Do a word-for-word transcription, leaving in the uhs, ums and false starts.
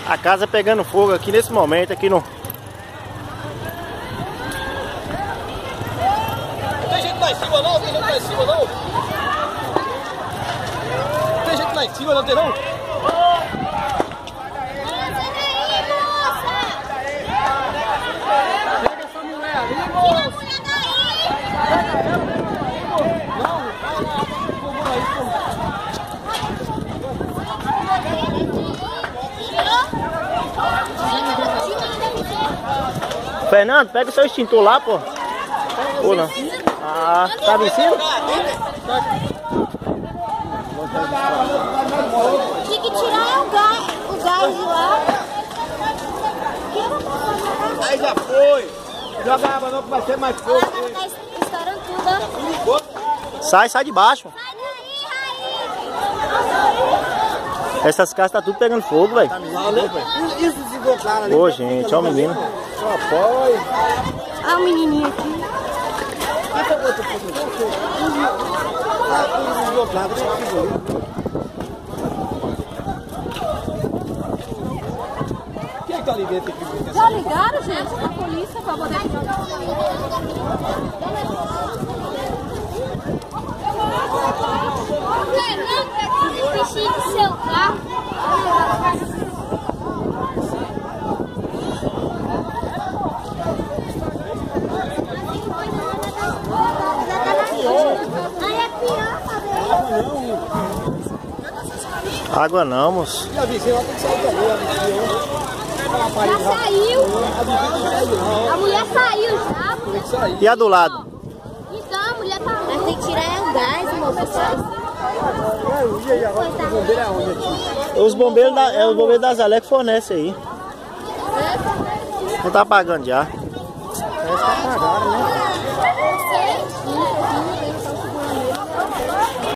A casa pegando fogo aqui nesse momento, aqui no... Tem gente lá em cima não? Tem gente lá em cima não? Tem gente lá em cima não, tem não? Pega essa mulher ali, moça! Pega ela! Não, vai lá, vai aí, pô! Fernando, pega o seu extintor lá, pô. Ou não? Ah, tá vencido? Tem que tirar o gás, o gás de lá. Aí já foi! Joga água não que vai ser mais pouco. Ela tá estourando tudo, ó. Sai, sai de baixo. Sai daí, Essas casas tá tudo pegando fogo, velho. Isso se encontrar ali. Ô, gente, olha o menino. Só apoio. Olha o menininho aqui. Quem é que tá ali dentro aqui? Já ligaram, gente, pra polícia pra poder jogar? Fernando, pegou o bichinho do seu carro. Aí é pior fazer Água não, moço. E a vizinha lá tem que sair também, a vizinha. Já saiu. A mulher saiu já. Tem que sair. E a do lado? Então, a mulher tá... Mas tem que tirar o gás, moço. E aí, agora o bombeiro é onde aqui? Os bombeiros da, é os bombeiros da Zalé que fornece aí. Não tá pagando já. Parece que tá pagando, né?